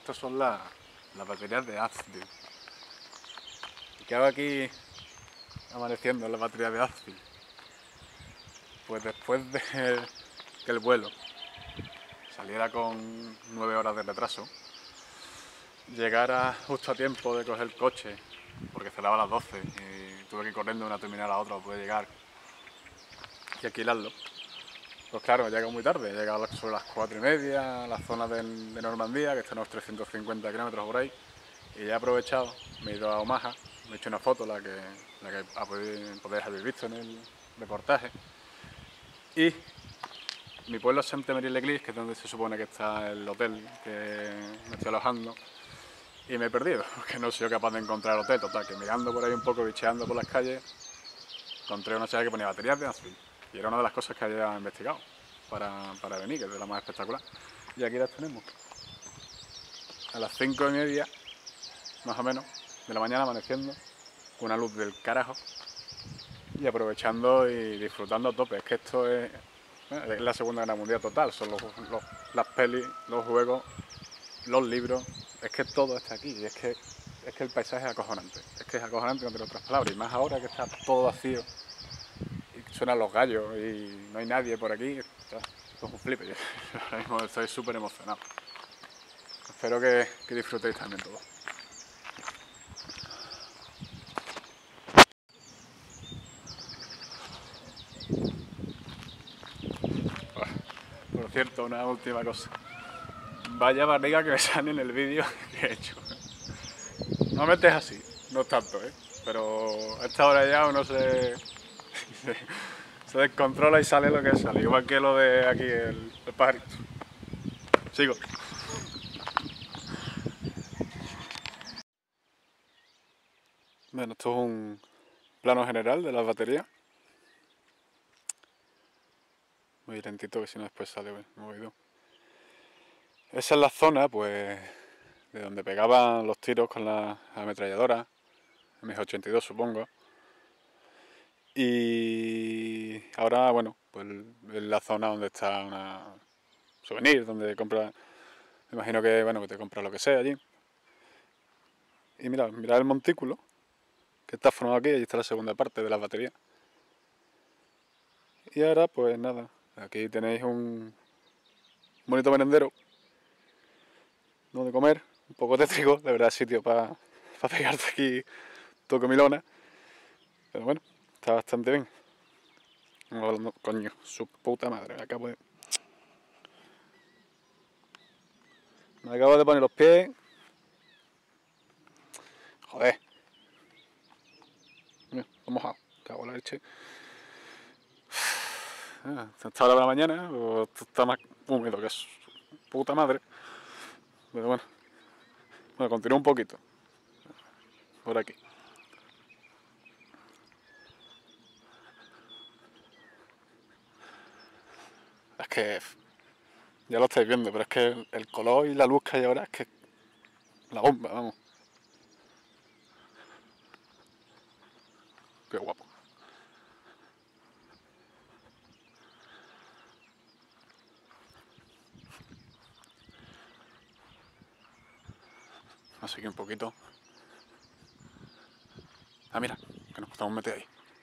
Estas son las baterías de Azbil. ¿Y qué hago aquí amaneciendo en las baterías de Azbil? Pues después de que el vuelo saliera con 9 horas de retraso, llegara justo a tiempo de coger el coche, porque cerraba a las 12 y tuve que ir corriendo de una terminal a otra para poder llegar y alquilarlo. Pues claro, llega muy tarde, llega sobre las 4:30 a la zona de Normandía, que está a unos 350 kilómetros por ahí, y ya he aprovechado, me he ido a Omaha, me he hecho una foto, la que podéis haber visto en el reportaje, y mi pueblo es Sainte-Marie-l'Église, que es donde se supone que está el hotel que me estoy alojando, y me he perdido, porque no he sido capaz de encontrar el hotel. Total, que mirando por ahí un poco, bicheando por las calles, encontré una chica que ponía baterías de Azbil, y era una de las cosas que había investigado para venir, que es de la más espectacular. Y aquí las tenemos. A las 5:30, más o menos, de la mañana, amaneciendo, con una luz del carajo, y aprovechando y disfrutando a tope. Es que esto es la Segunda Guerra Mundial total. Son las pelis, los juegos, los libros. Es que todo está aquí. Y es que el paisaje es acojonante. Es que es acojonante, no tengo otras palabras. Y más ahora que está todo vacío y suenan los gallos y no hay nadie por aquí. Esto es un flipe. Yo ahora mismo estoy súper emocionado. Espero que disfrutéis también todo. Por cierto, una última cosa. Vaya barriga que me sale en el vídeo que he hecho. Normalmente es así, no es tanto, ¿eh? Pero a esta hora ya uno se descontrola y sale lo que sale. Igual que lo de aquí, el pajarito. Sigo. Bueno, esto es un plano general de las baterías. Muy lentito, que si no después sale movido. Esa es la zona, pues, de donde pegaban los tiros con las ametralladoras, MG82 supongo. Y ahora, bueno, pues es la zona donde está una souvenir, donde compras, me imagino que, bueno, que te compras lo que sea allí. Y mirad el montículo, que está formado aquí, ahí está la segunda parte de las baterías. Y ahora, pues nada, aquí tenéis un bonito merendero donde comer, un poco tétrico, de verdad, sitio para pegarte aquí todo comilona. Pero bueno, está bastante bien. No, coño, su puta madre, me acabo de poner los pies. Joder. Mira, está mojado, cago en la leche. Esta hora de la mañana, pues, está más húmedo que su puta madre. Pero bueno, continúo un poquito. Por aquí. Es que ya lo estáis viendo, pero es que el color y la luz que hay ahora es que la bomba, vamos. Qué guapo. Así que un poquito. Ah, mira, que nos podemos meter ahí.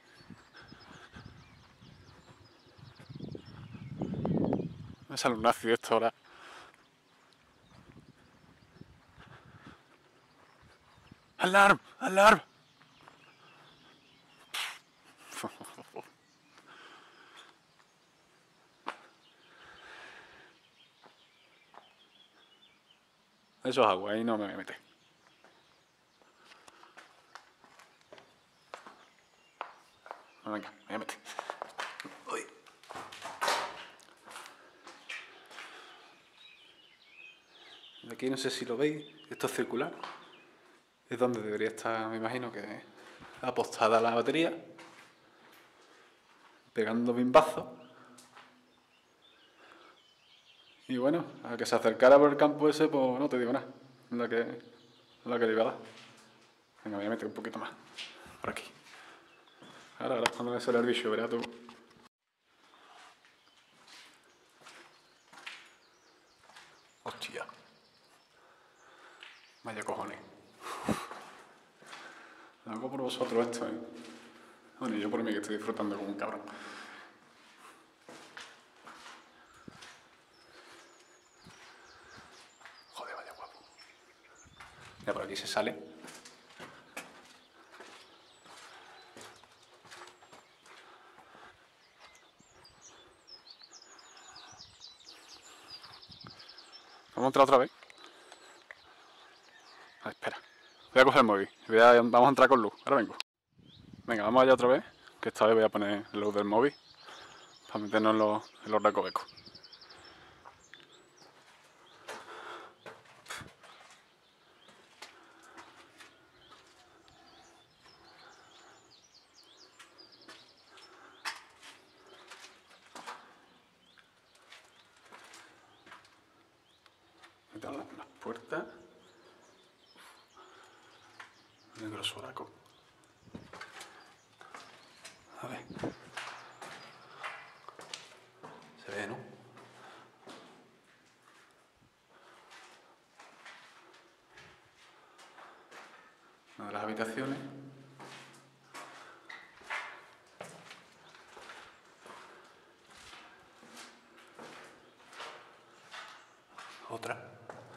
Me sale un ácido esto ahora. ¡Alarm! ¡Alarm! Eso es agua, ahí no me voy a meter. Venga, me voy a meter. Uy. Aquí no sé si lo veis, esto es circular. Es donde debería estar, me imagino que apostada la batería. Pegando bimbazos. Y bueno, a que se acercara por el campo ese, pues no te digo nada. La que le iba a dar. Venga, voy a meter un poquito más. Por aquí. Ahora cuando me sale el bicho, verás tú. Hostia. vosotros esto, ¿eh? Bueno, y yo por mí que estoy disfrutando como un cabrón. Joder, vaya guapo. Ya por aquí se sale. Vamos a entrar otra vez. A ver, espera. Voy a coger el móvil. Vamos a entrar con luz. Ahora vengo. Venga, vamos allá otra vez. Que esta vez voy a poner la luz del móvil. Para meternos en los recovecos. Meter las puertas. El grosuraco. A ver. Se ve, ¿no? Una de las habitaciones. Otra.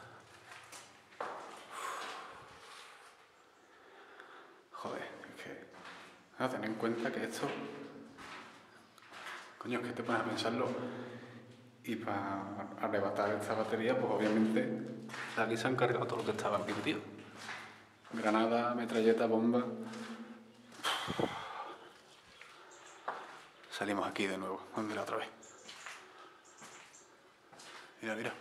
Joder, es que... ten en cuenta que esto... Coño, es que te pones a pensarlo y para arrebatar esta batería, pues obviamente aquí se han cargado todo lo que estaba aquí metido. Granada, metralleta, bomba... Salimos aquí de nuevo, donde la otra vez. Mira, mira.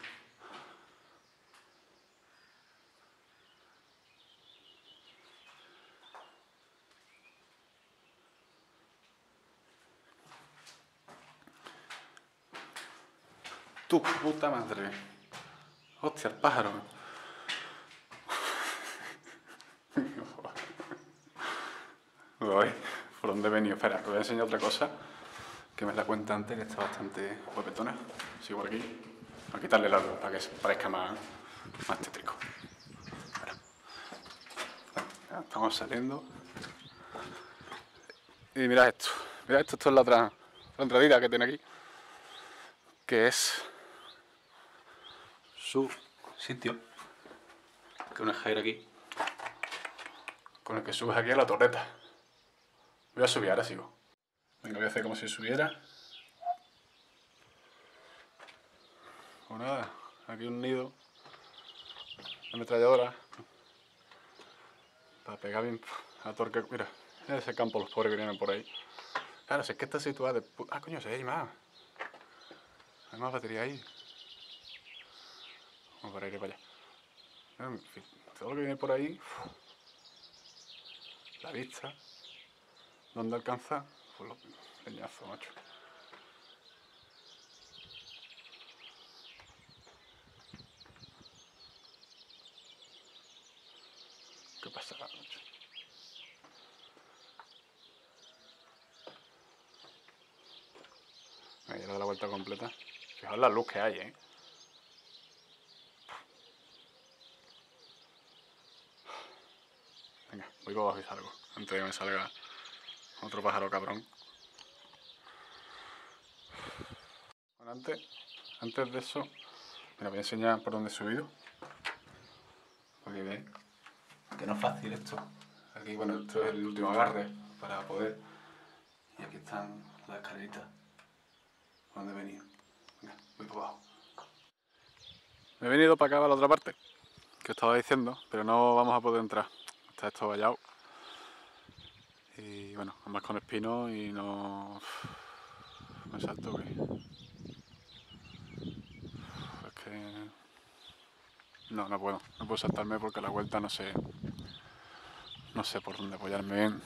Tu puta madre. Hostia, el pájaro. Uy, ¿por dónde he venido? Espera, te voy a enseñar otra cosa que me la cuenta antes, que está bastante guapetona. Sigo por aquí. Voy a quitarle la luz para que parezca más tétrico. Ya estamos saliendo. Y mirad esto. Mirad esto es la entradita que tiene aquí. Que es su sitio. Que una jaira aquí. Con el que subes aquí a la torreta. Voy a subir, ahora sigo. Venga, voy a hacer como si subiera. Pues nada, aquí un nido de ametralladora para pegar bien a torque. Mira ese campo, los pobres que vienen por ahí. Claro, si es que está situado de... Ah, coño, si hay más. Hay más batería ahí. Vamos para ir para allá. En fin, todo lo que viene por ahí... La vista. ¿Dónde alcanza? Pues los leñazos, macho. ¿Qué pasará, macho? Me voy a dar la vuelta completa. Fijaos la luz que hay, ¿eh? Venga, voy para abajo y salgo. Antes de que me salga otro pájaro cabrón. Bueno, antes de eso, mira, voy a enseñar por dónde he subido. Para que veáis que no es fácil esto. Aquí, bueno, esto es el último agarre para poder. Y aquí están las escaleritas. ¿Por dónde he venido? Venga, voy para abajo. Me he venido para acá, para la otra parte, que estaba diciendo, pero no vamos a poder entrar. Está esto vallado. Y bueno, además con espino y no... Me salto que... Es que... No puedo saltarme porque a la vuelta no sé por dónde apoyarme bien.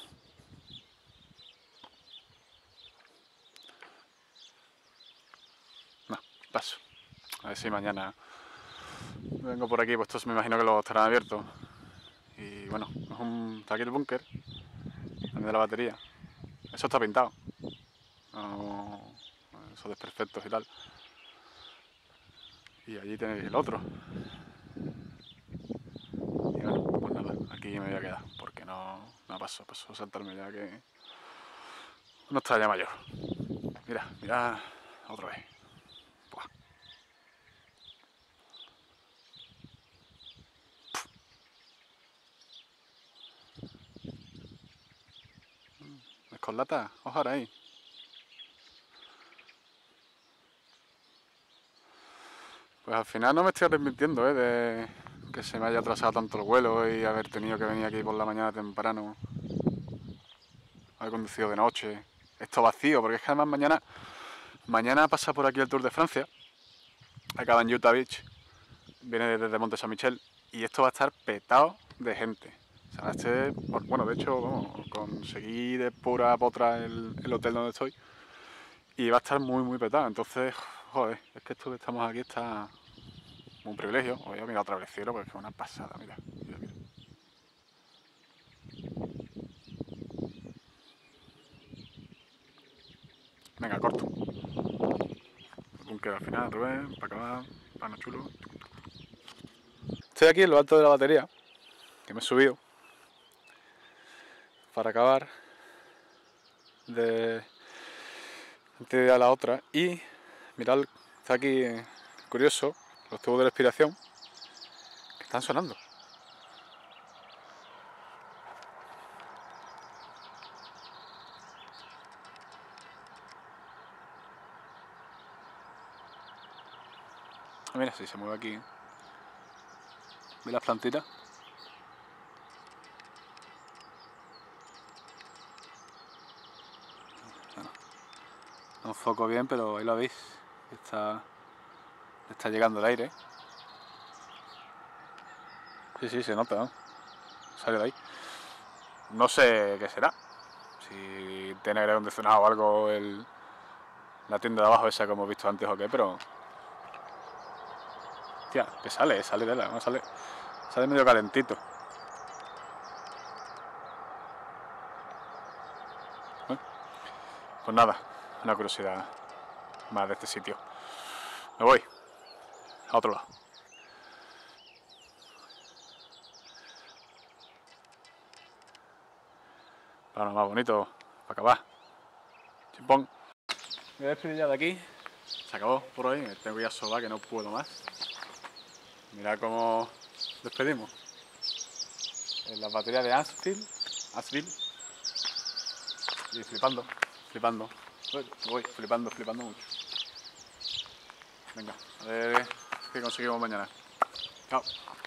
No, paso. A ver si mañana vengo por aquí, pues estos me imagino que los estarán abiertos. Y bueno, está aquí el búnker, donde la batería. Eso está pintado. No, esos desperfectos y tal. Y allí tenéis el otro. Y bueno, pues nada, aquí me voy a quedar, porque no no, paso a saltarme ya que no está ya mayor. Mira, mira otra vez. Buah. Escolata, ojalá ahí. Pues al final no me estoy arrepintiendo, de que se me haya atrasado tanto el vuelo y haber tenido que venir aquí por la mañana temprano. Haber conducido de noche. Esto vacío, porque es que además mañana pasa por aquí el Tour de Francia. Acaba en Utah Beach. Viene desde Monte Saint Michel. Y esto va a estar petado de gente. O sea, bueno, de hecho, vamos, conseguí de pura potra el hotel donde estoy. Y va a estar muy, muy petado. Entonces, joder, es que esto que estamos aquí está un privilegio. Voy a mirar otra vez el cielo porque es una pasada, mira. Mira, mira. Venga, corto. Búnker al final, Rubén, para acabar, pano chulo. Estoy aquí en lo alto de la batería, que me he subido para acabar de ir a la otra. Y mirad, está aquí curioso, los tubos de respiración que están sonando. Mira, si se mueve aquí. ¿Ve las plantitas? Bueno, no enfoco bien, pero ahí lo veis. Está llegando el aire. Sí, se nota, ¿no? Sale de ahí. No sé qué será. Si tiene aire acondicionado o algo la tienda de abajo esa que hemos visto antes o qué, pero... Hostia, que sale de la... ¿no? Sale medio calentito. Pues nada, una curiosidad más de este sitio. Me voy a otro lado. Para más bonito, para acabar. Chimpón. Me voy a despedir ya de aquí. Se acabó por hoy, me tengo que ir a sobar que no puedo más. Mirad cómo despedimos. En las baterías de Asheville. Y flipando. Voy flipando mucho. Venga, a ver qué conseguimos mañana. Chao.